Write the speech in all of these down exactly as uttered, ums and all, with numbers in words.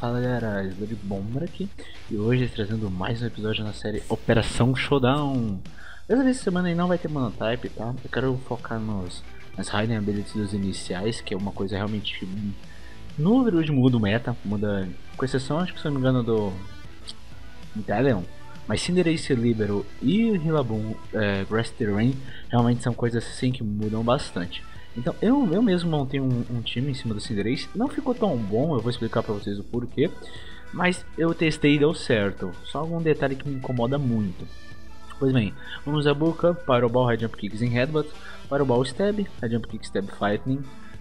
Fala galera, de Bomber aqui e hoje trazendo mais um episódio na série Operação Showdown. Dessa vez essa semana aí não vai ter monotype, tá? Eu quero focar nos, nas Hidden Abilities dos iniciais, que é uma coisa realmente no overworld muda o meta, muda, com exceção acho que se não me engano do Inteleon, mas Cinderace, Libero e Rillaboom, é, Grass Terrain realmente são coisas assim que mudam bastante. Então eu, eu mesmo montei um, um time em cima do Cinderace, não ficou tão bom, eu vou explicar pra vocês o porquê, mas eu testei e deu certo, só algum detalhe que me incomoda muito. Pois bem, vamos usar Bulk Up, Fireball, High Jump Kicks em Headbutt, Fireball Stab, High Jump Kick, Stab Lightning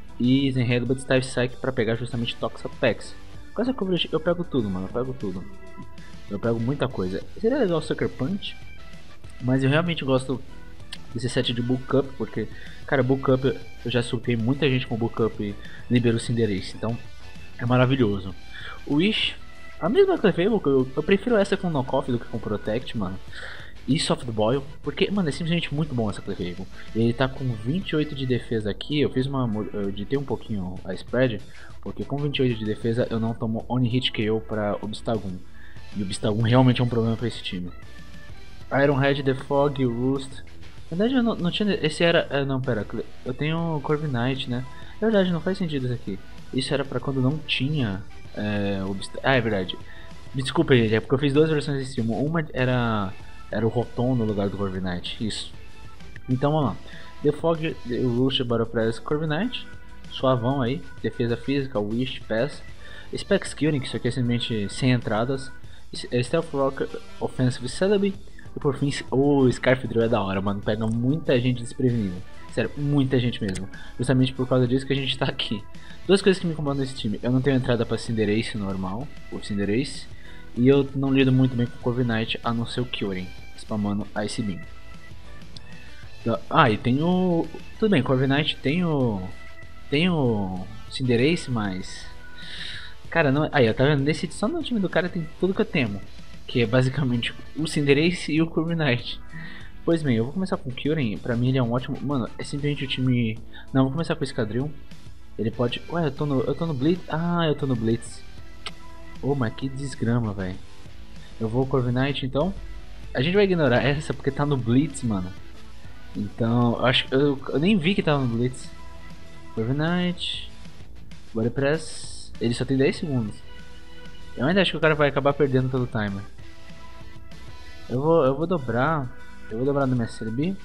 e em Headbutt Style Psyche para pegar justamente Toxapex. Com essa coverage eu pego tudo, mano, eu pego tudo. Eu pego muita coisa. Seria legal Sucker Punch, mas eu realmente gosto desse set de Bulk Up, porque, cara, Bulk Up eu já surtei muita gente com Bulk Up e liberou Cinderace, então é maravilhoso. O Wish, a mesma Clefable, eu, eu prefiro essa com Knockoff do que com Protect, mano. E Soft Boil, porque, mano, é simplesmente muito bom essa Clefable. Ele tá com vinte e oito de defesa aqui, eu fiz uma, eu editei um pouquinho a spread, porque com vinte e oito de defesa eu não tomo Oni Hit K O pra Obstagoon. E o Obstagoon realmente é um problema pra esse time. Ironhead, The Fog, Roost. Na verdade eu não, não tinha. Esse era. É, não, pera. Eu tenho Corviknight, né? Na verdade não faz sentido isso aqui. Isso era pra quando não tinha. É, obst... Ah, é verdade. Me desculpa, gente, é porque eu fiz duas versões desse time. Uma era. Era o Rotom no lugar do Corviknight. Isso. Então vamos lá. The Fog, The Roost, Battle Press, Corviknight. Suavão aí. Defesa física, Wish, Pass. Specs Killing, que isso aqui é simplesmente sem entradas. Stealth Rock, Offensive Celebi. E por fim, o Scarf Drill é da hora, mano. Pega muita gente desprevenida. Sério, muita gente mesmo. Justamente por causa disso que a gente tá aqui. Duas coisas que me incomodam nesse time. Eu não tenho entrada pra Cinderace normal, o Cinderace. E eu não lido muito bem com o Corviknight, a não ser o Kyurem, spamando Ice Beam. Ah, e tem o... Tudo bem, Corviknight tem o... Tem o Cinderace, mas... Cara, não... Aí, tá vendo? Nesse... Só no time do cara tem tudo que eu temo. Que é basicamente o Cinderace e o Corviknight. Pois bem, eu vou começar com o Kyurem. Pra mim ele é um ótimo... Mano, é simplesmente o time... Não, vou começar com o Escadril. Ele pode... Ué, eu tô no, eu tô no Blitz. Ah, eu tô no Blitz. Oh, mas que desgrama, velho. Eu vou Corviknight, então. A gente vai ignorar essa porque tá no Blitz, mano. Então, eu acho eu, eu nem vi que tava no Blitz. Corviknight. Body Press. Ele só tem dez segundos. Eu ainda acho que o cara vai acabar perdendo pelo timer. Eu vou, eu vou dobrar. Eu vou dobrar no meu C L B.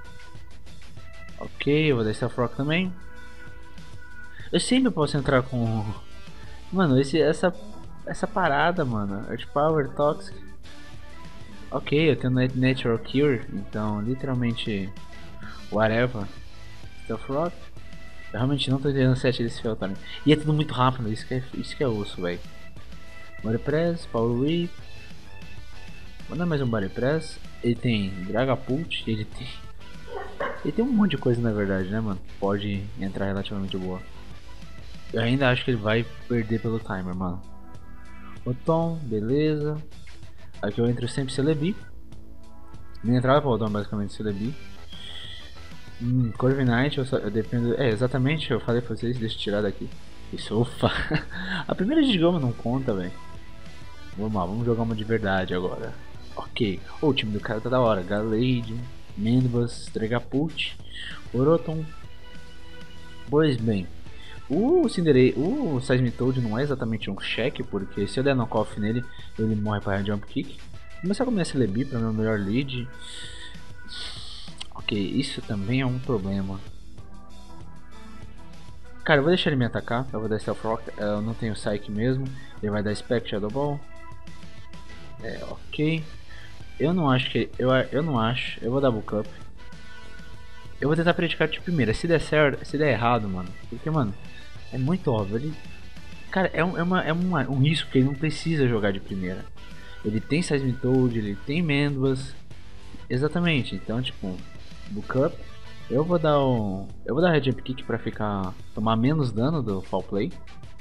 Ok, eu vou dar Stealth Rock também. Eu sempre posso entrar com... Mano, esse, essa, essa parada, mano. Earth Power, Toxic. Ok, eu tenho Natural Cure. Então, literalmente... Whatever. Stealth Rock. Eu realmente não tô entendendo o set desse Fel também. E é tudo muito rápido, isso que é, isso que é osso, velho. Body Press, Power Whip. Vou dar mais um Body Press. Ele tem Dragapult, ele tem... Ele tem um monte de coisa na verdade, né, mano? Pode entrar relativamente boa. Eu ainda acho que ele vai perder pelo timer, mano. Rotom, beleza. Aqui eu entro sempre Celebi. Minha entrada para o Rotom é basicamente Celebi. Hum, Corviknight, eu, eu dependo... É, exatamente, eu falei pra vocês, deixa eu tirar daqui. Isso, ufa. A primeira de gama não conta, velho. Vamos lá, vamos jogar uma de verdade agora. Ok. Oh, o time do cara tá da hora. Galade, Mandibus, Dragapult, Oroton. Pois bem. O Cinderace, o Seismitoad não é exatamente um cheque, porque se eu der knockoff nele, ele morre para Jump Kick. Vou começar com a minha Celebi para meu melhor lead. Ok, isso também é um problema. Cara, eu vou deixar ele me atacar, eu vou dar Stealth Rock, eu não tenho Psyche mesmo. Ele vai dar Spec Shadow Ball. É, ok. Eu não acho que... Eu, eu não acho, eu vou dar Bulk Up. Eu vou tentar praticar de primeira, se der certo, se der errado, mano. Porque, mano, é muito óbvio, ele... Cara, é, um, é, uma, é uma, um risco que ele não precisa jogar de primeira. Ele tem Seismitoad, ele tem Mandibus. Exatamente, então, tipo... Bulk Up. Eu vou dar um... Eu vou dar Red Jump Kick pra ficar... Tomar menos dano do Fall Play.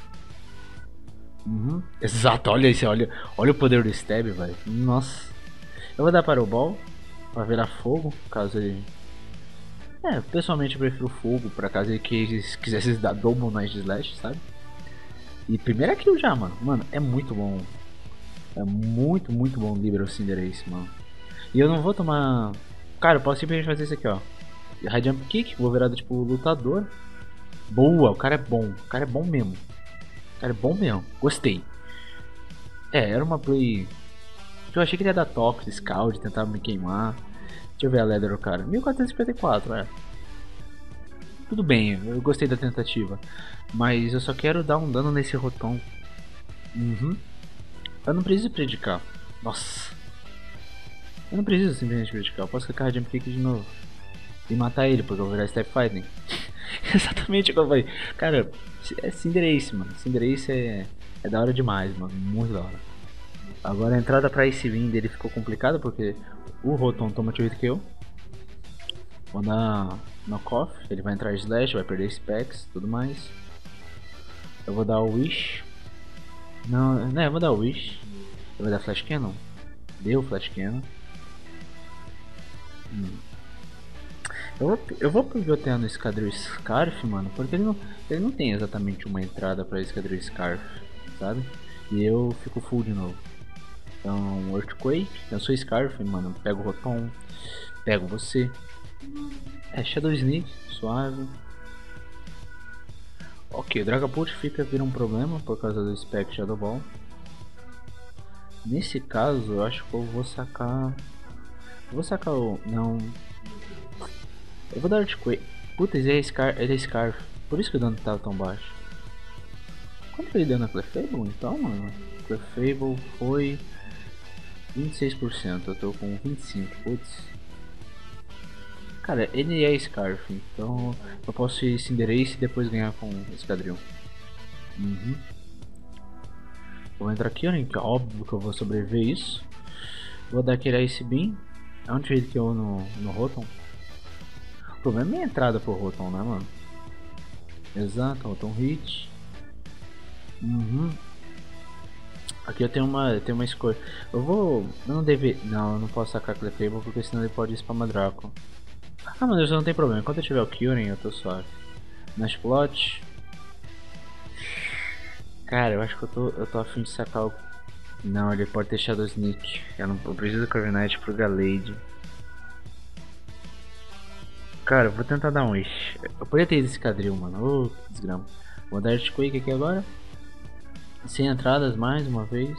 Uhum. Exato, olha isso, olha, olha o poder do Stab, velho. Nossa. Eu vou dar para o Ball. Pra virar fogo, caso ele... É, pessoalmente eu prefiro fogo, pra caso ele quisesse dar Double Night Slash, sabe? E primeira kill já, mano. Mano, é muito bom. É muito, muito bom o Libero Cinderace, mano. E eu não vou tomar... Cara, eu posso simplesmente fazer isso aqui, ó. High Jump Kick, vou virar tipo lutador. Boa, o cara é bom. O cara é bom mesmo. O cara é bom mesmo. Gostei. É, era uma play... Eu achei que ele ia dar Tox, Scald, tentar me queimar. Deixa eu ver a Leather do cara. mil quatrocentos e cinquenta e quatro, é. Tudo bem, eu gostei da tentativa. Mas eu só quero dar um dano nesse Rotom. Uhum. Eu não preciso predicar. Nossa. Eu não preciso simplesmente predicar. Eu posso clicar Jump Kick de novo. E matar ele, porque eu vou virar Step Fighting. Exatamente o que eu falei. Cara, é Cinderace, mano. Cinderace é, é da hora demais, mano. Muito da hora. Agora a entrada pra Ice Beam dele ficou complicada, porque o Rotom toma oito kill. Vou dar Knockoff, ele vai entrar Slash, vai perder Specs, tudo mais. Eu vou dar o Wish. Não, né, eu vou dar o Wish. Eu vou dar Flash Cannon. Deu Flash Cannon. Hum. Eu vou, eu vou pivotear no Esquadril Scarf, mano, porque ele não, ele não tem exatamente uma entrada pra Esquadril Scarf, sabe? E eu fico full de novo. Então, Earthquake, eu sou Scarf, mano, pego o Rotom, pego você. É, Shadow Sneak, suave. Ok, o Dragapult fica vira um problema por causa do Spec Shadow Ball. Nesse caso, eu acho que eu vou sacar... Eu vou sacar o... não... Eu vou dar Earthquake. Putz, ele é, Scar... ele é Scarf, por isso que o dano tava tão baixo. Quanto ele deu na Clefable então, mano? Clefable foi... vinte e seis por cento, eu tô com vinte e cinco por cento, putz. Cara, ele é Scarf, então eu posso ir Cinderace e depois ganhar com Esquadril. Uhum. Vou entrar aqui, né, que é óbvio que eu vou sobreviver isso. Vou dar aquele Ice Beam. É um trade que eu no, no Rotom. O problema é minha entrada pro Rotom, né, mano? Exato, Rotom Hit. Uhum. Aqui eu tenho uma, eu tenho uma escolha. Eu vou... Eu não deve... Não, eu não posso sacar Clefable porque senão ele pode spamar Draco. Ah, mas isso não tem problema. Enquanto eu tiver o Kyurem, eu tô suave. Nash Plot. Cara, eu acho que eu tô, eu tô afim de sacar o... Não, ele pode ter Shadow Sneak. Eu não eu preciso do Corviknight pro Gallade. Cara, eu vou tentar dar um Wish. Eu poderia ter ido esse Esquadril, mano. Ô, oh, desgrama. Vou dar Earthquake aqui agora. Sem entradas mais uma vez.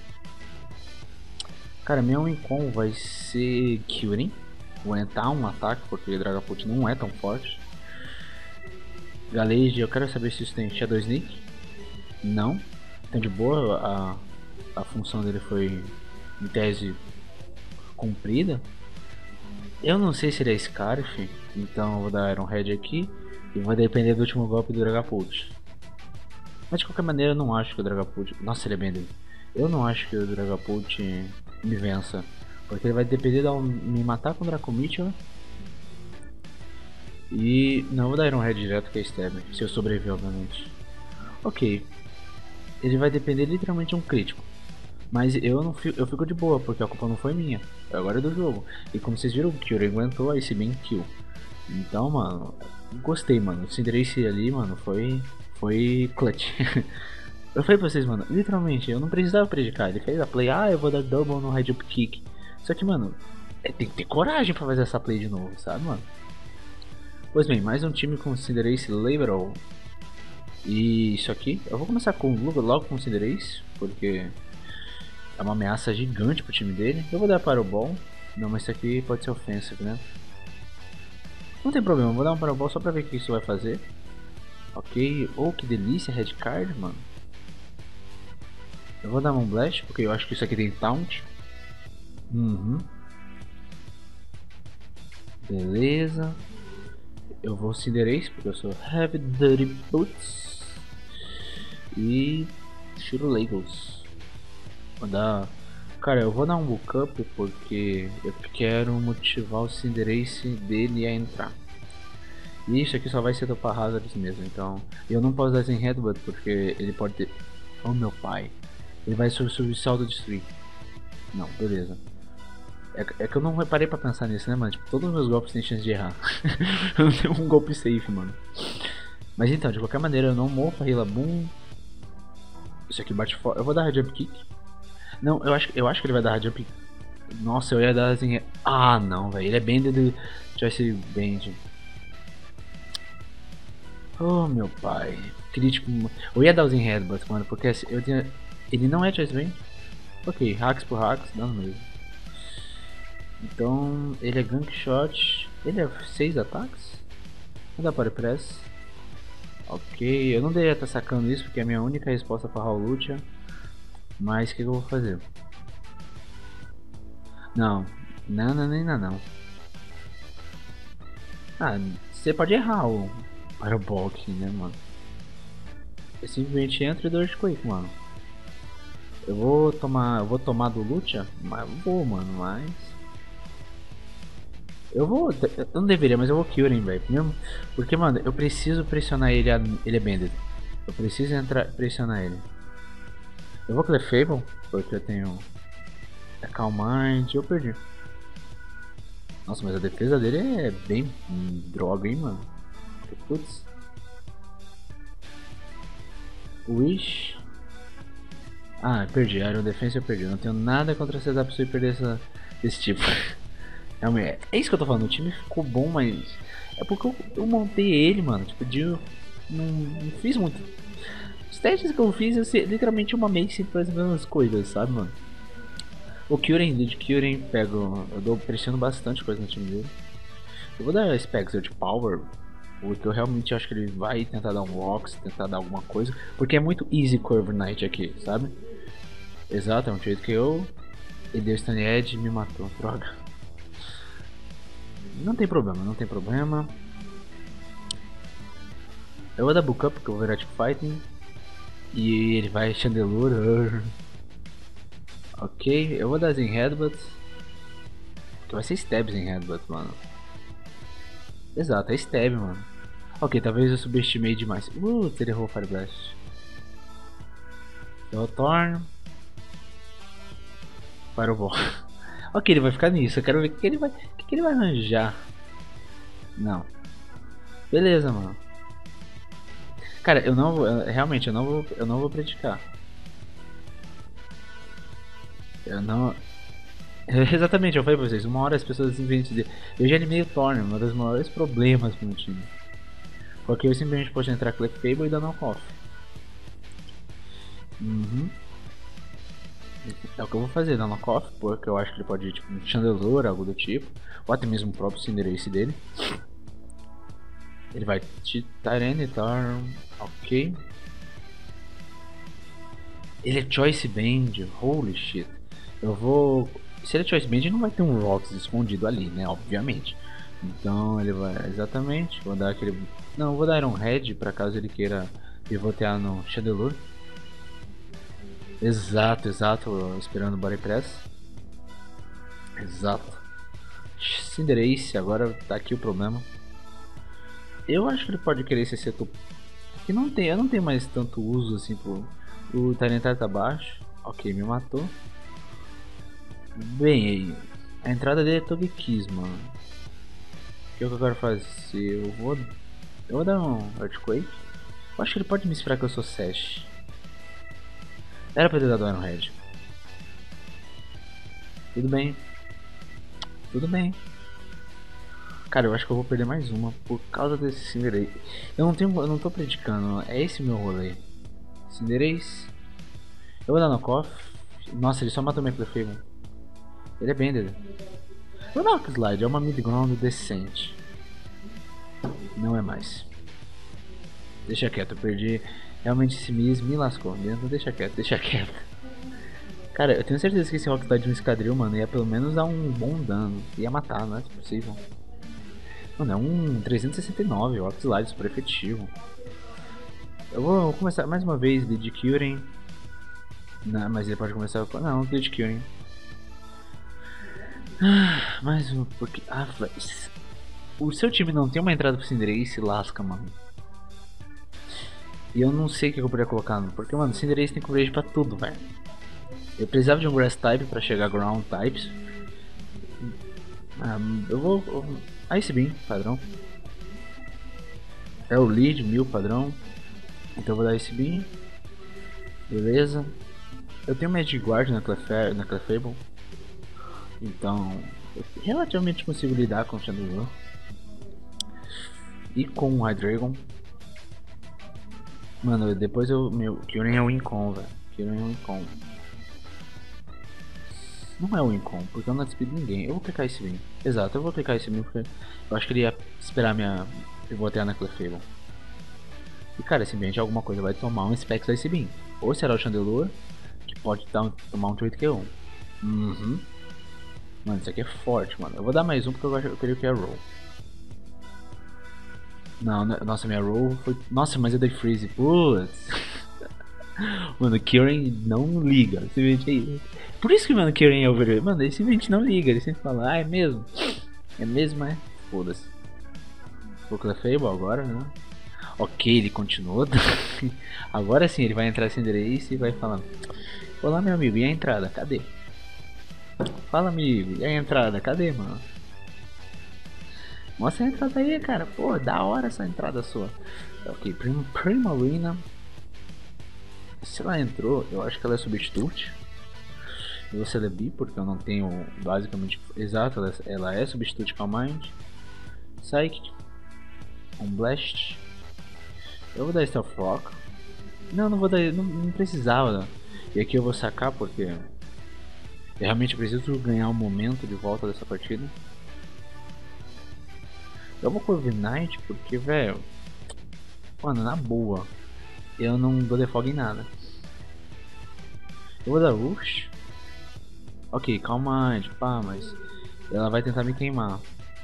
Cara, meu Incom vai ser Kyurem. Vou entrar um ataque porque o Dragapult não é tão forte. Gallade, eu quero saber se isso tem Shadow Sneak. Não. Então de boa, a, a função dele foi em tese cumprida. Eu não sei se ele é Scarf, então eu vou dar Iron Head aqui e vai depender do último golpe do Dragapult. Mas de qualquer maneira eu não acho que o Dragapult... Nossa, ele é bem dele. Eu não acho que o Dragapult me vença. Porque ele vai depender de me matar com o Dracometeor. E... não, eu vou dar Iron Head direto que é Stab, se eu sobreviver, obviamente. Ok. Ele vai depender literalmente de um crítico. Mas eu não fico, eu fico de boa, porque a culpa não foi minha. Agora é do jogo. E como vocês viram, o Kyurem aguentou a Ice Beam Kill. Então, mano, gostei, mano. O Cinderace ali, mano, foi... foi clutch. Eu falei pra vocês, mano, literalmente, eu não precisava predicar. Ele fez a play, ah, eu vou dar double no High Jump Kick. Só que, mano, é, tem que ter coragem pra fazer essa play de novo, sabe, mano? Pois bem, mais um time com Cinderace Label. E isso aqui, eu vou começar com logo com Cinderace, porque é uma ameaça gigante pro time dele. Eu vou dar para o ball. Não, mas isso aqui pode ser offensive, né? Não tem problema, eu vou dar um para o ball só pra ver o que isso vai fazer. Ok, oh que delícia, Red Card, mano. Eu vou dar um Blast, porque eu acho que isso aqui tem Taunt. Uhum. Beleza. Eu vou Cinderace, porque eu sou Heavy Dirty Boots. E... Shiro Legos. Vou dar... Cara, eu vou dar um Book Up, porque eu quero motivar o Cinderace dele a entrar. E isso aqui só vai ser do Hazards mesmo, então... Eu não posso dar Zen Headbutt, porque ele pode ter... Oh, meu pai. Ele vai subir saldo destruir. Não, beleza. É, é que eu não reparei pra pensar nisso, né, mano? Tipo, todos os meus golpes têm chance de errar. Eu não tenho um golpe safe, mano. Mas então, de qualquer maneira, eu não morro pra Rillaboom. Isso aqui bate forte. Eu vou dar jump kick. Não, eu acho, eu acho que ele vai dar jump. Nossa, eu ia dar assim. Ah, não, velho. Ele é bem do Choice Band. Oh, meu pai. Crítico. Eu ia dar os Headbutt, mano, porque assim, eu tinha. Ele não é Choice Band? Ok, hacks por hacks, dando mesmo. Então, ele é Gank Shot. Ele é seis ataques? Não dá para press. Ok, eu não deveria estar sacando isso porque é a minha única resposta para Raul Lucha. Mas o que, que eu vou fazer? Não, não, não, não, não, não. Ah, você pode errar o Fireball aqui, né, mano? Eu simplesmente entro e dou Earthquake, mano. Eu vou tomar, eu vou tomar do Lucha, mas vou, mano, mas eu vou, eu não deveria, mas eu vou Kyurem, velho, mesmo, porque, mano, eu preciso pressionar ele, ele é Banded. Eu preciso entrar, pressionar ele. Eu vou Clefable, porque eu tenho é Calm Mind, eu perdi. Nossa, mas a defesa dele é bem hum, droga, hein, mano. Putz. Wish. Ah, perdi. Iron Defense eu perdi. Eu não tenho nada contra essa da pessoa perder essa, desse tipo. É, é isso que eu tô falando. O time ficou bom, mas. É porque eu, eu montei ele, mano. Tipo, de. Não, não fiz muito. Os testes que eu fiz, eu sei, literalmente uma make sempre faz as mesmas coisas, sabe, mano? O Kyurem, de Kyurem, pego. Eu dou pressiono bastante coisa no time dele. Eu vou dar Spectre de Power, porque eu realmente acho que ele vai tentar dar um Rocks, tentar dar alguma coisa, porque é muito easy Curve Knight aqui, sabe? Exato, é um jeito que eu. Ele deu Stun Edge e me matou, droga. Não tem problema, não tem problema. Eu vou dar Book Up porque eu vou virar tipo Fighting. E ele vai Chandelure. Ok, eu vou dar Zen Headbutt. Que vai ser Stabs em Headbutt, mano. Exato, é Stab, mano. Ok, talvez eu subestimei demais. Uh, ele errou o Fire Blast. Deu Thorn. Fireball. Ok, ele vai ficar nisso. Eu quero ver o que ele vai, o que ele vai arranjar. Não. Beleza, mano. Cara, eu não vou, realmente, eu não vou, eu não vou praticar. Eu não. Exatamente, eu falei pra vocês. Uma hora as pessoas simplesmente dizer, eu já animei o Thorn, um dos maiores problemas pro meu time. Porque eu simplesmente posso entrar Clefable e dar knock-off. Uhum. É o que eu vou fazer, dar knock-off, porque eu acho que ele pode ir tipo um Chandelure, algo do tipo. Ou até mesmo o próprio Cinderace dele. Ele vai Tyranitar, ok. Ele é Choice Band, holy shit. Eu vou. Se ele é Choice Band, não vai ter um Rocks escondido ali, né? Obviamente. Então ele vai. Exatamente. Vou dar aquele. Não, vou dar Iron Head pra caso ele queira pivotear no Chandelure. Exato, exato. Esperando o Body Press. Exato. Cinderace, agora tá aqui o problema. Eu acho que ele pode querer esse setor. Que não tem, eu não tenho mais tanto uso assim pro. O Tyranitar tá baixo. Ok, me matou. Bem, a entrada dele é Togekiss, mano. O que eu quero fazer? Eu vou. Eu vou dar um Earthquake. Eu acho que ele pode me esperar que eu sou Sash. Era pra ter dado Iron Head. Tudo bem. Tudo bem. Cara, eu acho que eu vou perder mais uma por causa desse Cinderace. Eu não tenho. Eu não tô predicando, é esse meu rolê. Cinderace. Eu vou dar knock-off. Nossa, ele só matou minha Clefable. Ele é Banded. O Knock Slide é uma mid-ground decente. Não é mais. Deixa quieto, eu perdi. Realmente esse Miz me lascou. Então deixa quieto, deixa quieto. Cara, eu tenho certeza que esse Rock Slide de um esquadril, mano, ia pelo menos dar um bom dano. Ia matar, não é possível. Mano, é um trezentos e sessenta e nove, Rock Slide super efetivo. Eu vou começar mais uma vez de Kyurem. Não, mas ele pode começar com. Não, de Kyurem. Ah, mais um, porque. Ah, o seu time não tem uma entrada pro Cinderace, lasca, mano. E eu não sei o que eu poderia colocar, porque, mano, Cinderace tem coverage pra tudo, velho. Eu precisava de um Grass Type pra chegar a Ground Types. Ah, eu vou. Eu, Ice Beam, padrão. É o lead, mil padrão. Então eu vou dar Ice Beam. Beleza. Eu tenho Magic Guard na Clef na Clefable. Então, eu relativamente consigo lidar com o Chandelure. E com o Hydreigon. Mano, depois eu. Meu, Kyurem é o Incon, velho. Kyurem é o Incon. Não é o Incon, porque eu não despido ninguém. Eu vou clicar esse Beam. Exato, eu vou clicar esse Beam porque eu acho que ele ia esperar minha. Eu vou até na Clefable. E cara, esse ambiente alguma coisa vai tomar um Specs Ice Beam. Ou será o Chandelure, que pode dar, tomar um Tweet Q um. Uhum. Mano, isso aqui é forte, mano. Eu vou dar mais um porque eu, eu queria que é roll. Não, nossa, minha roll foi. Nossa, mas eu dei freeze. Putz. Mano, o Kyurem não liga. Simplesmente é isso. Por isso que, mano, o Kyurem é over. Mano, ele simplesmente não liga. Ele sempre fala, ah, é mesmo? É mesmo, é? Foda-se. Vou Clefable agora, né? Ok, ele continuou. Agora sim, ele vai entrar sem Cinderace e vai falar: olá, meu amigo, e a entrada? Cadê? Fala, amigo, e a entrada? Cadê, mano? Mostra a entrada aí, cara. Pô, da hora essa entrada sua. Ok, Prim Primarina. Se ela entrou, eu acho que ela é substitute. Eu vou celebi porque eu não tenho basicamente. Exato, ela, ela é substitute Calm Mind. Psychic. Um Blast. Eu vou dar Stealth Rock. Não, não vou dar. Não, não precisava. E aqui eu vou sacar porque eu realmente preciso ganhar um momento de volta dessa partida. Eu vou com o Knight porque, velho. Mano, na boa. Eu não dou defog em nada. Eu vou dar Rush. Ok, calma, pá, mas ela vai tentar me queimar.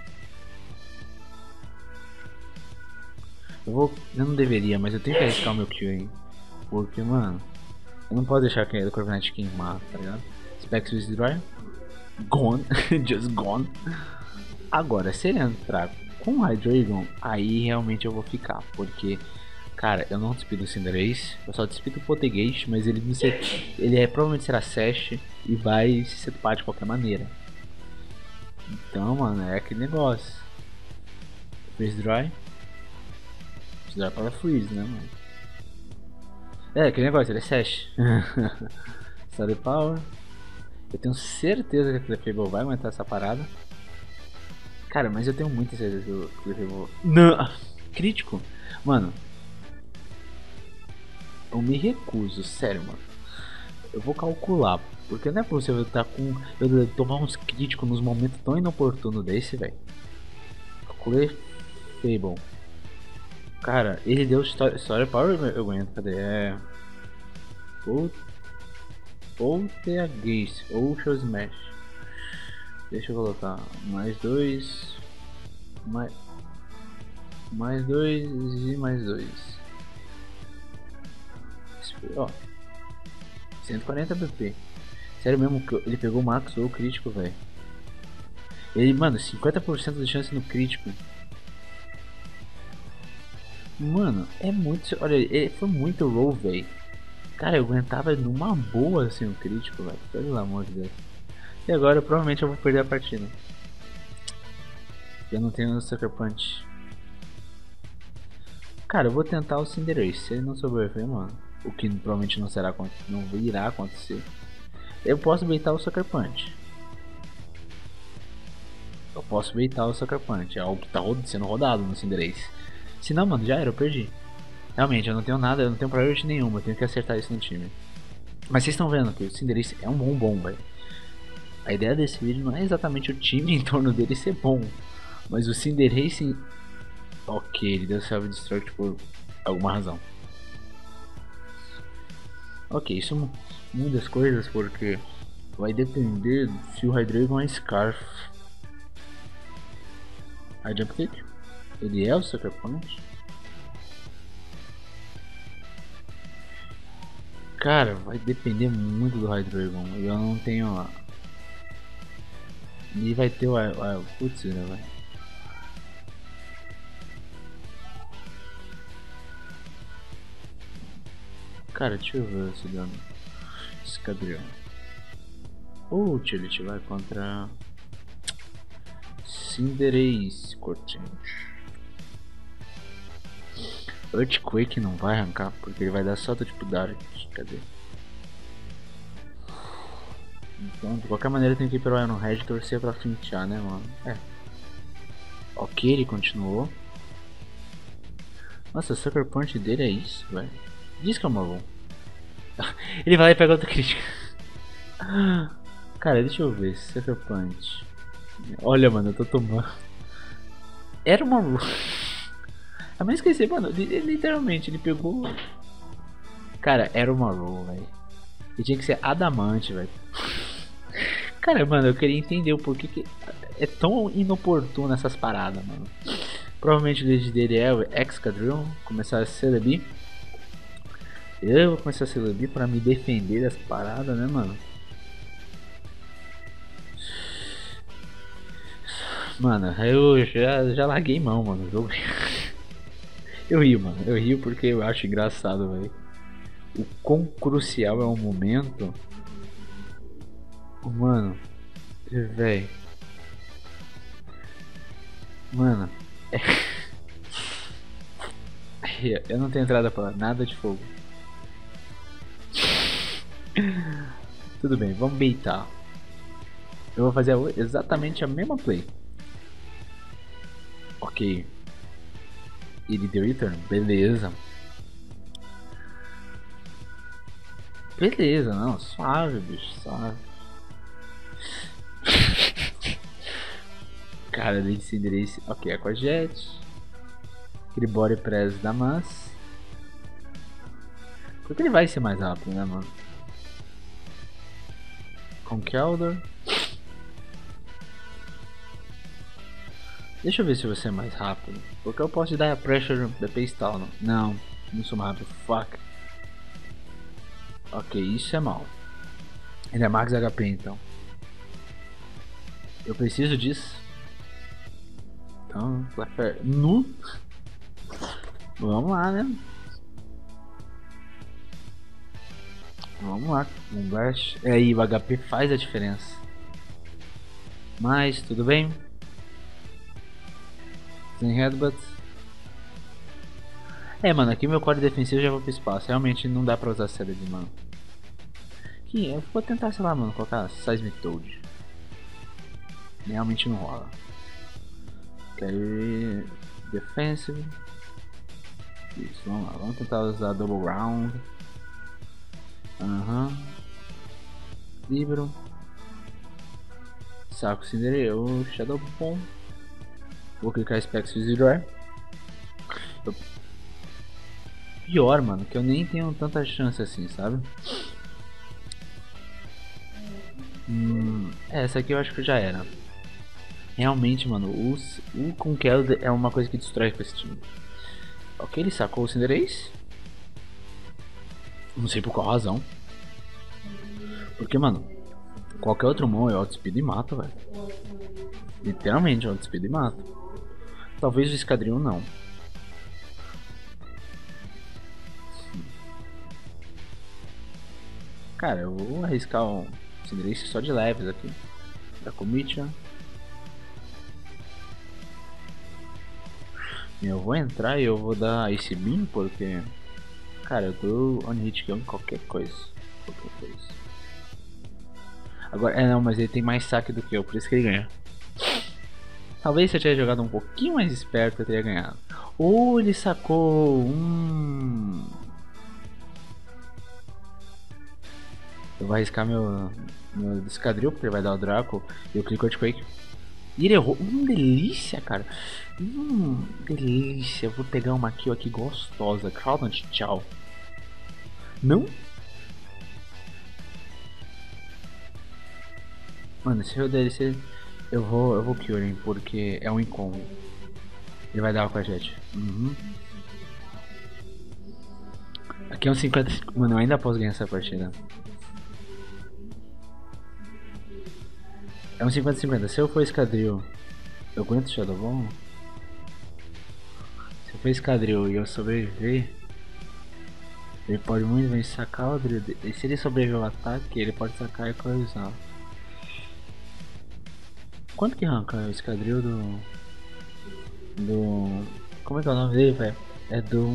Eu vou. Eu não deveria, mas eu tenho que arriscar o meu kill, hein? Porque, mano, eu não posso deixar o Corviknight queimar, tá ligado? Specs Withdraw. Gone. Just gone. Agora, se ele entrar com o Hydreigon, aí realmente eu vou ficar. Porque, cara, eu não despido o Cinderace. Eu só despido o Poltergeist, mas ele, ser, ele é, provavelmente será Sash e vai se setupar de qualquer maneira. Então, mano, é aquele negócio. Freeze Dry. Freeze Dry para Freeze, né, mano? É, aquele negócio, ele é Sash. Study Power. Eu tenho certeza que a Clefable vai aguentar essa parada. Cara, mas eu tenho muita certeza que o Clefable... Não! Crítico? Mano. Eu me recuso, sério, mano. Eu vou calcular. Porque não é possível eu estar com... Eu tomar uns críticos nos momentos tão inoportunos desse, velho. Clefable. Cara, ele deu Story, story Power, eu aguento, cadê? É... Poltergeist, Ocean Smash. Deixa eu colocar mais dois, mais, mais dois e mais dois. Ó, cento e quarenta B P. Sério mesmo que ele pegou o Max ou o crítico, velho. Ele, mano, cinquenta por cento de chance no crítico. Mano, é muito. Olha, ele foi muito roll, velho. Cara, eu aguentava numa boa assim o crítico, velho. Pelo amor de Deus. E agora provavelmente eu vou perder a partida. Eu não tenho Sucker Punch. Cara, eu vou tentar o Cinderace. Se ele não sobreviver, mano, o que provavelmente não será, não irá acontecer, eu posso baitar o Sucker Punch. Eu posso baitar o Sucker Punch. É algo que tá sendo rodado no Cinderace. Se não, mano, já era, eu perdi. Realmente, eu não tenho nada, eu não tenho priority nenhuma. Eu tenho que acertar isso no time. Mas vocês estão vendo que o Cinderace é um bom bom, velho. A ideia desse vídeo não é exatamente o time em torno dele ser bom, mas o Cinderace... Ok, ele deu Self-Destruct por alguma razão. Ok, isso é uma das coisas porque vai depender se o Hydreigon é Scarf. A Jump Kick? Ele é o Sucker Punch? Cara, vai depender muito do Hydreigon. Eu não tenho... E vai ter o... o putz, né, velho? Cara, deixa eu ver se dano. Esquadrão. O Utility vai contra... Cinderace Cortante. Earthquake não vai arrancar, porque ele vai dar só do tipo Dark. Cadê? Então, de qualquer maneira, eu tenho que ir pelo Iron Head e torcer pra fintear, né, mano? É. Ok, ele continuou. Nossa, o Sucker Punch dele é isso, velho. Diz que é uma bom. Ele vai lá e pega outra crítica. Cara, deixa eu ver. Sucker Punch. Olha, mano, eu tô tomando. Era uma rule. A menos esqueci, mano. Literalmente, ele pegou. Cara, era uma rule, velho. E tinha que ser adamante, velho. Cara, mano, eu queria entender o porquê que é tão inoportuno essas paradas, mano. Provavelmente o lead dele é o Excadrill, começar a Celebi. Eu vou começar a Celebi pra me defender dessa parada, né, mano? Mano, eu já, já larguei mão, mano. O jogo. Eu rio, mano. Eu rio porque eu acho engraçado, velho. O quão crucial é o momento. Mano, velho. Mano, é... eu não tenho entrada pra nada de fogo. Tudo bem, vamos baitar. Eu vou fazer exatamente a mesma play. Ok. Ele deu return, beleza. Beleza, não, suave, bicho, suave. Cara, ele se endereça. Ok, Aquajet. Aquele body press da Mass. Porque ele vai ser mais rápido, né, mano? Com Keldor. Deixa eu ver se você é mais rápido. Porque eu posso te dar a pressure da Paystall. Não, não, não sou mais rápido. Fuck. Ok, isso é mal. Ele é Max H P então. Eu preciso disso. Então, nu. Vamos lá, né? Vamos lá, um blast. É aí, o H P faz a diferença. Mas, tudo bem. Sem headbutt. É, mano, aqui meu core defensivo já vou pro espaço. Realmente não dá pra usar Celebi, mano. Aqui, eu vou tentar, sei lá, mano, colocar Seismitoad. Realmente não rola. Ok, defensive. Isso, vamos lá, vamos tentar usar Double Round. Aham. Uhum. Libro. Saco Cinderelo, Shadow Bomb. Vou clicar Specs Withdraw. Pior, mano, que eu nem tenho tanta chance assim, sabe? Hum, essa aqui eu acho que já era. Realmente, mano, o, o Conkeldor é uma coisa que destrói com esse time. Ok, ele sacou o Cinderace. Não sei por qual razão. Porque, mano, qualquer outro mão eu outspeed e mato, velho. Literalmente, eu outspeed e mato. Talvez o Escadril não. Cara, eu vou arriscar um Cinderace só de leves aqui. Da Comitia. Eu vou entrar e eu vou dar esse beam porque... Cara, eu tô on hit kill em qualquer coisa. Qualquer coisa. Agora, é não, mas ele tem mais saque do que eu, por isso que ele ganha. Talvez se eu tivesse jogado um pouquinho mais esperto eu teria ganhado. Ou ele sacou um... Eu vou arriscar meu, meu Escadril, porque ele vai dar o Draco. E eu clico Earthquake. E ele errou. Hum, delícia, cara. Hum, delícia. Eu vou pegar uma kill aqui gostosa. Crowdhunt, tchau. Não? Mano, se eu der esse... Eu vou, eu vou Curing, porque é um incombo. Ele vai dar o Aquajet. Uhum. Aqui é um cinquenta... Mano, eu ainda posso ganhar essa partida. É um cinquenta cinquenta. Se eu for Escadril, eu aguento o Shadow Ball? Se eu for Escadril e eu sobreviver, ele pode muito bem sacar o drill. E se ele sobreviver ao ataque, ele pode sacar e equalizar. Quanto que arranca o Escadril do... Do... Como é que é o nome dele, velho? É do...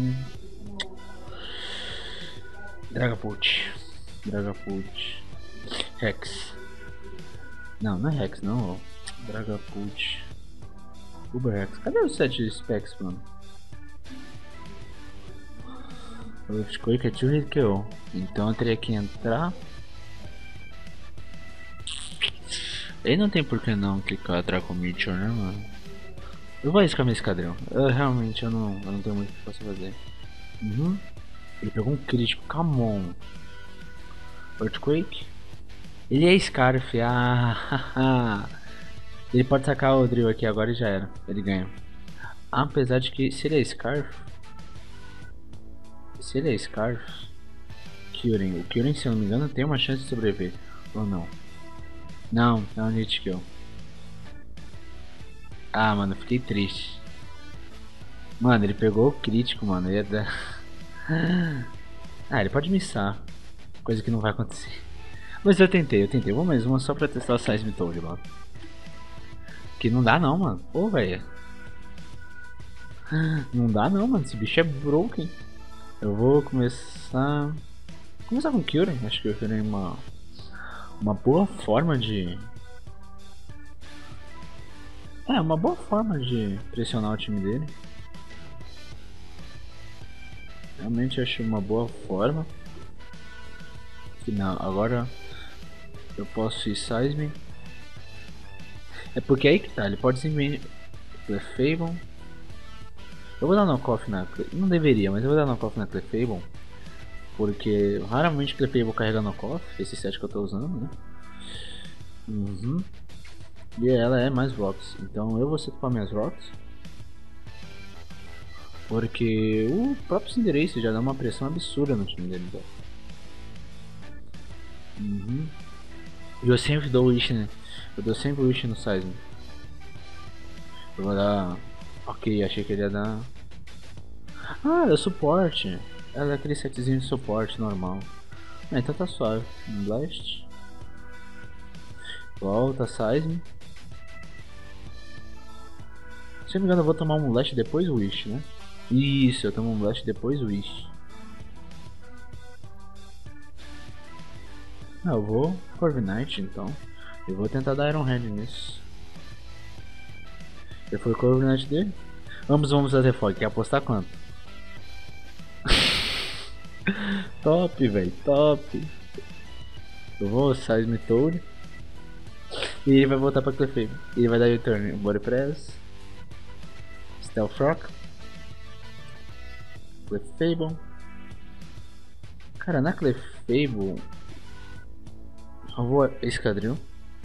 Dragapult. Dragapult. Rex. Não, não é Rex não, ó. Dragapult. Uber Rex. Cadê os sete specs, mano? O Earthquake é two hit kill. Então eu teria que entrar. Aí não tem por que não clicar Draco Meteor, né, mano? Eu vou arriscar meu esquadrão. Eu realmente eu não, eu não tenho muito o que posso fazer. Uhum. Ele pegou um crítico, come on. Earthquake. Ele é Scarf. Ah, ele pode sacar o drill aqui agora e já era. Ele ganha. Apesar de que se ele é Scarf. Se ele é Scarf. Kyurem. O Kyurem, se eu não me engano, tem uma chance de sobreviver. Ou não? Não, é um hit kill. Ah, mano, fiquei triste. Mano, ele pegou o crítico, mano. Ia dar... Ah, ele pode missar. Coisa que não vai acontecer. Mas eu tentei, eu tentei. Vou mais uma só pra testar o Seismitoad lá. Que não dá não, mano. Pô, velho. Não dá não, mano. Esse bicho é broken. Eu vou começar... Começar com o Kyurem. Acho que o Kyurem é uma... Uma boa forma de... É, uma boa forma de pressionar o time dele. Realmente acho uma boa forma. Não, agora eu posso ir Seismic. É porque aí que tá, ele pode simplesmente Clefable. Eu vou dar knockoff na Clefable. Não deveria, mas eu vou dar knockoff na Clefable. Porque raramente Clefable carrega knockoff, esse set que eu tô usando, né? Uhum. E ela é mais rocks, então eu vou setar minhas rocks. Porque o próprio Cinderace já dá uma pressão absurda no time dele. Então. Uhum. E eu sempre dou wish, né? Eu dou sempre wish no Seismic. Eu vou dar... Ok, achei que ele ia dar... Ah, é suporte. Ela é aquele setzinho de suporte normal. Ah, então tá suave. Blast. Volta, Seismic. Se eu não me engano eu vou tomar um Blast depois o Wish, né? Isso, eu tomo um Blast depois o Wish. Ah, eu vou Corviknight então. Eu vou tentar dar Iron Hand nisso. Já foi o Corviknight dele? Vamos, vamos fazer fog. Quer apostar quanto? Top, velho, top. Eu vou Seismitoad. E ele vai voltar pra Clefable. Ele vai dar return Body Press. Stealth Rock. Clefable. Cara, na Clefable eu vou Esquadril.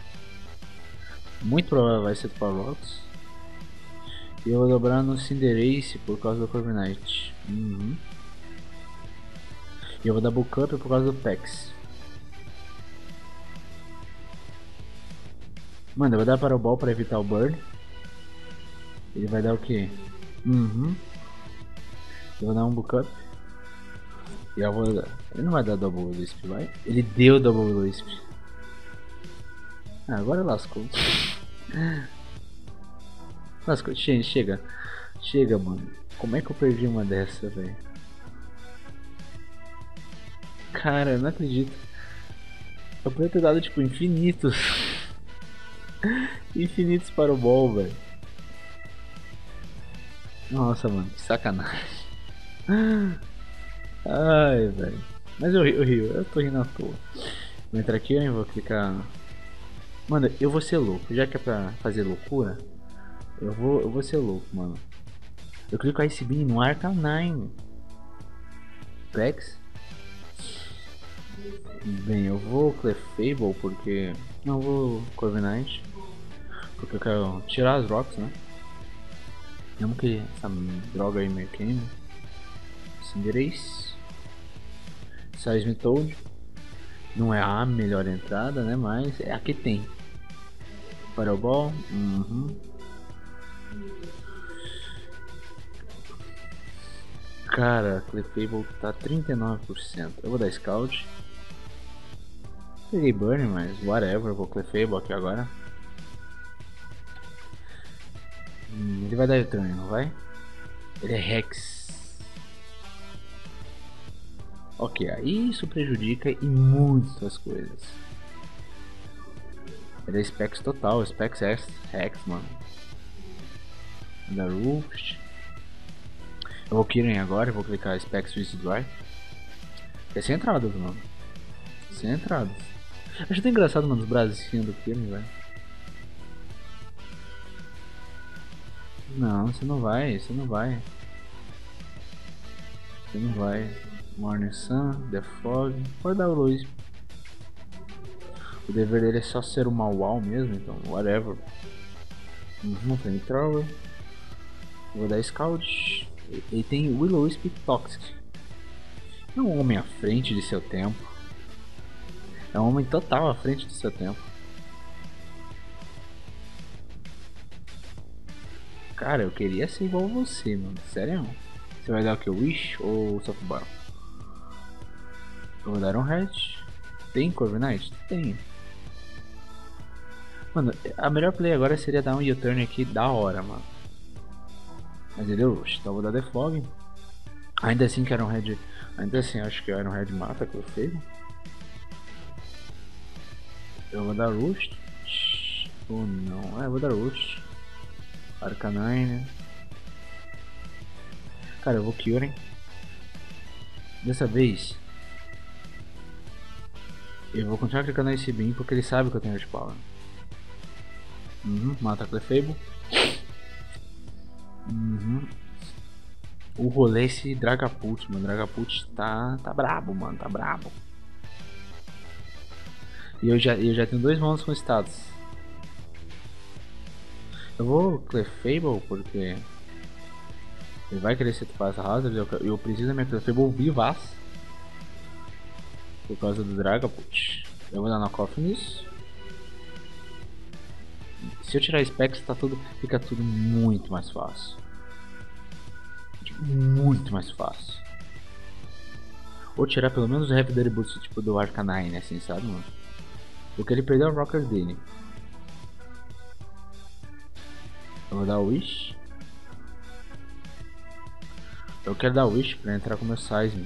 Muito provável vai ser Power Rocks. E eu vou dobrar no Cinderace por causa do Corviknight. Uhum. E eu vou dar Bulk Up por causa do Pex. Mano, eu vou dar para o Ball para evitar o Burn. Ele vai dar o que? Uhum. Eu vou dar um Bulk Up. E eu vou dar... Ele não vai dar Double Lisp, vai? Ele deu Double Lisp. Ah, agora lascou. Lascou. Che chega. Chega, mano. Como é que eu perdi uma dessa, velho? Cara, eu não acredito. Eu podia ter dado, tipo, infinitos. Infinitos para o Ball, velho. Nossa, mano, que sacanagem. Ai, velho. Mas eu rio, eu rio, eu tô rindo à toa. Vou entrar aqui e vou clicar. Mano, eu vou ser louco. Já que é pra fazer loucura, eu vou, eu vou ser louco, mano. Eu clico Ice Beam no Arcanine. Pex. Bem, eu vou Clefable porque... Não, eu vou Corviknight. Porque eu quero tirar as rocks, né? Mesmo que essa droga aí me queime. Cinderace. Seismitoad. Não é a melhor entrada, né? Mas é a que tem. Fireball. Uhum. Cara, Clefable tá trinta e nove por cento. Eu vou dar Scout. Peguei Burn, mas whatever. Eu vou Clefable aqui agora. Hum, ele vai dar return, não vai? Ele é Rex. Ok, aí isso prejudica em muitas coisas. Ele é Specs total, Specs X, X, mano. Da Roost. Eu vou Kirin agora, eu vou clicar Specs Twist Dry. É sem entradas, mano. Sem entradas. Acho até engraçado, mano, os bracinhos do Kirin, velho. Não, você não vai, você não vai. Você não vai. Morning Sun, The Fog. Pode dar o Luiz. O dever dele é só ser uma wall mesmo, então whatever. Uhum, tem Thrower. Vou dar Scout. Ele tem Will-O-Wisp Toxic. É um homem à frente de seu tempo. É um homem total à frente de seu tempo. Cara, eu queria ser igual a você, mano. Sério? Você vai dar o que? Wish ou Softball? Eu vou dar um Head. Tem Corviknight? Tem. Mano, a melhor play agora seria dar um U-turn aqui da hora, mano. Mas ele deu Rush, então eu vou dar The Fog. Ainda assim que Iron Head. Ainda assim acho que o Iron Head mata com o feio. Eu vou dar Rush. Ou não, é, eu vou dar Rush. Arcanine. Cara, eu vou Kyurem. Dessa vez eu vou continuar clicando nesse Beam porque ele sabe que eu tenho Earth Power. Uhum, mata Clefable. Uhum. O rolê é esse Dragapult, mano. Dragapult tá, tá brabo, mano. Tá brabo. E eu já, eu já tenho dois monstros com status. Eu vou Clefable porque ele vai querer setupar essa Hazard. Eu, eu preciso da minha Clefable vivaz por causa do Dragapult. Eu vou dar knockoff nisso. Se eu tirar Specs, tá tudo, fica tudo muito mais fácil. Muito mais fácil. Ou tirar pelo menos o Rapid Boost tipo do Arcanine, assim, sabe, mano? Porque ele perdeu o Rocker dele. Eu vou dar Wish. Eu quero dar Wish pra entrar com o meu Seismic.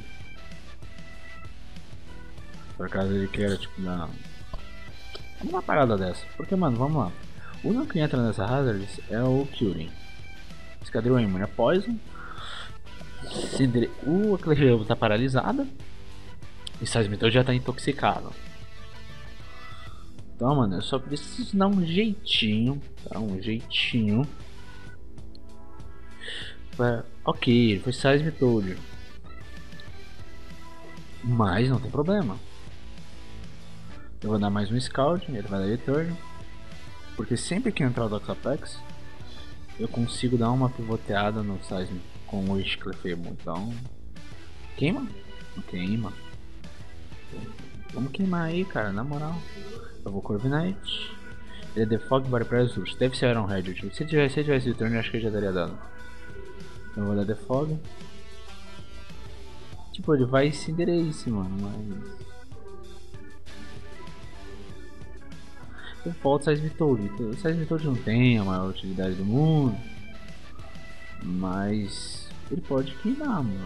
Por caso ele queira, tipo, dar uma parada dessa. Porque, mano, vamos lá. O único que entra nessa Hazard é o Kyurem. Esquadrão imune a Poison. Cindere... O Clefable tá paralisada. E Seismic já tá intoxicado. Então, mano, eu só preciso dar um jeitinho. Tá? Um jeitinho. Pra... Ok, foi Seismic todo. Mas não tem problema. Eu vou dar mais um Scout, ele vai dar Return. Porque sempre que entrar o Doxapex, eu consigo dar uma pivoteada no Seismic com o Wish Clefable. Então, queima? Não queima. Vamos queimar aí, cara, na moral. Eu vou Corviknight. Ele é The Fog, Body Press, Rush. Deve ser Iron Head. Tipo, se tivesse, se tivesse Return, eu acho que ele já daria dano. Então eu vou dar The Fog. Tipo, ele vai Cinderace, mano, mas... Tem falta o Seismitoad. O Seismitoad não tem a maior utilidade do mundo. Mas... ele pode queimar, mano.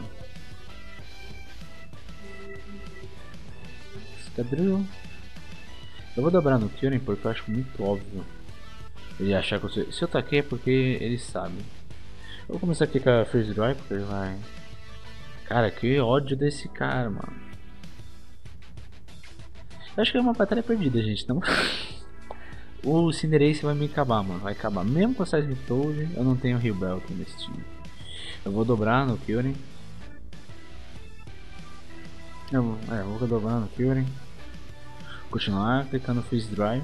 Esquadril. Eu vou dobrar no Kyurem porque eu acho muito óbvio ele achar que eu sou... Se eu taquei é porque ele sabe. Eu vou começar aqui com a Freeze Dry porque ele vai... Cara, que ódio desse cara, mano. Eu acho que é uma batalha perdida, gente. Não... O Cinderace vai me acabar, mano. Vai acabar. Mesmo com a Seismitoad, eu não tenho Rio Belt nesse time. Eu vou dobrar no Kyurem. Eu vou, é, eu vou dobrar no Kyurem. Continuar clicando Freeze Dry.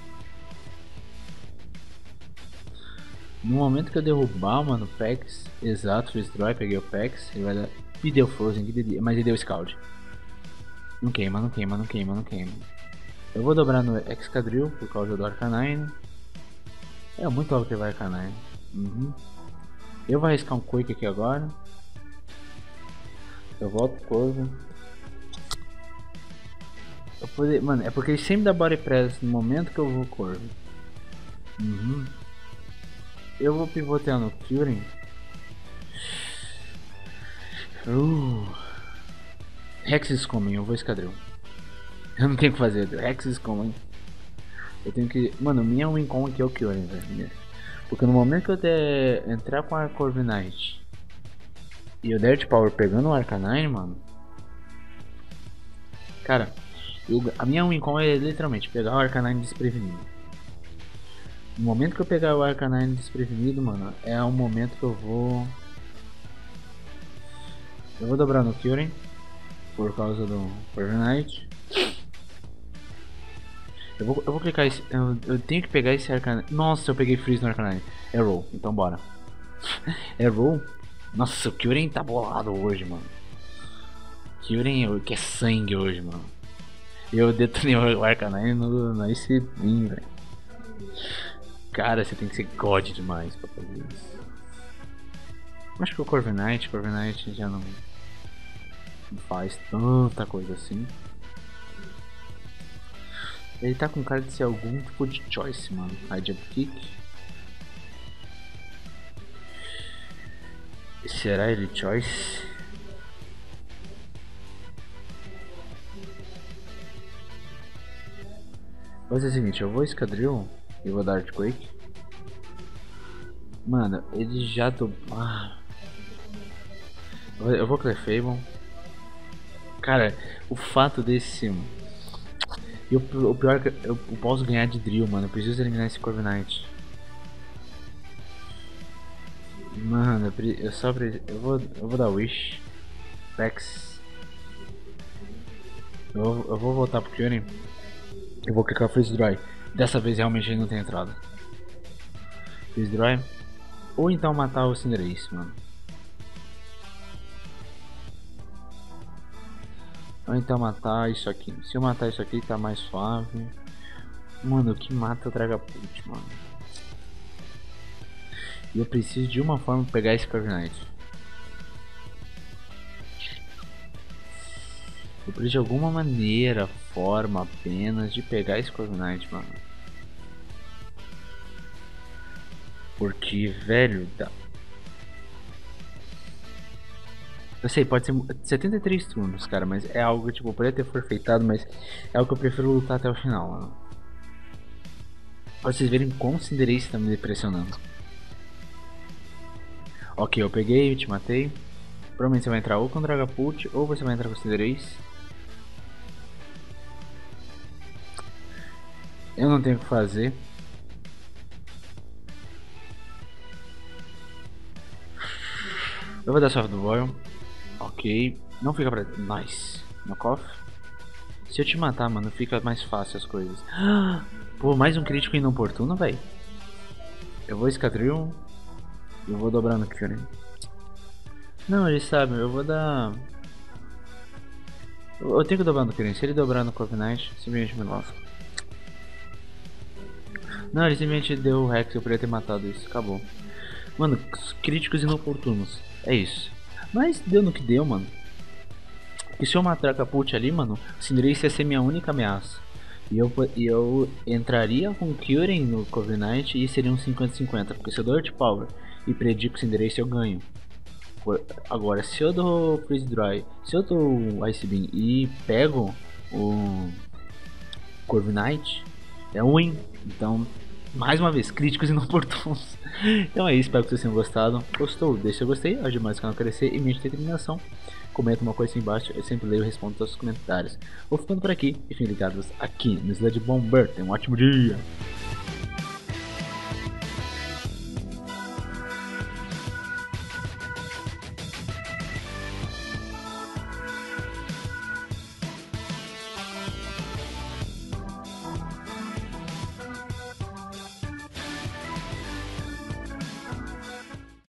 No momento que eu derrubar, mano, o Pex, exato, Freeze Dry, peguei o Pex, ele vai dar. Me deu Frozen, mas ele deu Scald. Não queima, não queima, não queima, não queima. Eu vou dobrar no Excadrill por causa do Arcanine. É muito óbvio que vai Arcanine. Uhum. Eu vou arriscar um Quake aqui agora. Eu volto Corvo. Eu poder... Mano, é porque ele sempre dá Body Press no momento que eu vou Corvo. Uhum. Eu vou pivotear no Kyurem. Uh. Rex is coming, eu vou Esquadril. Eu não tenho o que fazer, Rex is coming. Eu tenho que... Mano, minha win con aqui é o Kyurem, velho. Porque no momento que eu der... entrar com a Corviknight e o Dirt Power pegando o Arcanine, mano... Cara, eu... a minha win con é literalmente pegar o Arcanine desprevenido. No momento que eu pegar o Arcanine desprevenido, mano, é o momento que eu vou... Eu vou dobrar no Kyurem por causa do Corviknight. Eu vou, eu vou clicar esse... Eu, eu tenho que pegar esse Arcanine... Nossa, eu peguei Freeze no Arcanine. É roll, então bora. É roll? Nossa, o Kyurem tá bolado hoje, mano. Kyurem que é sangue hoje, mano. Eu detonei o Arcanine no, no Ice Beam, velho. Cara, você tem que ser God demais pra fazer isso. Acho que o Corviknight, Corviknight já não... não faz tanta coisa assim. Ele tá com cara de ser algum tipo de choice, mano. High Jump Kick. Será ele choice? Vou fazer o seguinte, eu vou Escadril e vou dar Earthquake. Mano, ele já do... Ah. Eu vou Clefable. Cara, o fato desse... E o, o pior é que eu, eu posso ganhar de Drill, mano. Eu preciso eliminar esse Corviknight. Mano, eu, pre... eu só preciso... Eu vou, eu vou dar Wish. Vex. Eu vou, eu vou voltar pro Kyurem. Eu vou clicar Freeze Dry. Dessa vez realmente ele não tem entrada. Freeze Dry. Ou então matar o Cinderace, mano. Ou então matar isso aqui. Se eu matar isso aqui tá mais suave. Mano, o que mata o Dragapult, mano. E eu preciso de uma forma pra pegar esse Corviknight. Eu preciso de alguma maneira, forma apenas de pegar esse Corviknight, mano. Porque, velho, dá... Eu sei, pode ser setenta e três turnos, cara, mas é algo tipo, eu poderia ter forfeitado, mas é algo que eu prefiro lutar até o final, mano. Pra vocês verem como o Cinderace tá me depressionando. Ok, eu peguei, eu te matei. Provavelmente você vai entrar ou com o Dragapult, ou você vai entrar com o Cinderace. Eu não tenho o que fazer. Eu vou dar Soft do Boil. Ok, não fica pra... Nice. Knockoff. Se eu te matar, mano, fica mais fácil as coisas. Pô, mais um crítico inoportuno, velho. Eu vou Escadril. Eu vou dobrar no Kyurem. Não, eles sabem, eu vou dar... Eu tenho que dobrar no Kyurem. Se ele dobrar no Corviknight, simplesmente me lasca. Não, ele simplesmente deu o Rex, eu poderia ter matado isso. Acabou. Mano, críticos inoportunos. É isso. Mas deu no que deu, mano. Porque se eu matar a Dragapult ali, mano, o Cinderace ia ser minha única ameaça. E eu, e eu entraria com o Kyurem no Corviknight e seria um cinquenta cinquenta. Porque se eu dou Earth Power e predico o Cinderace, eu ganho. Por, agora, se eu dou Freeze Dry, se eu dou Ice Beam e pego o Corviknight, é um win. Então, mais uma vez, críticos inoportunos. Então é isso, espero que vocês tenham gostado. Gostou? Deixa seu gostei, ajude mais o canal a crescer e mente determinação. Comenta uma coisa aí embaixo, eu sempre leio e respondo todos os comentários. Vou ficando por aqui e fiquem ligados aqui no Sludge Bomber. Tenham um ótimo dia!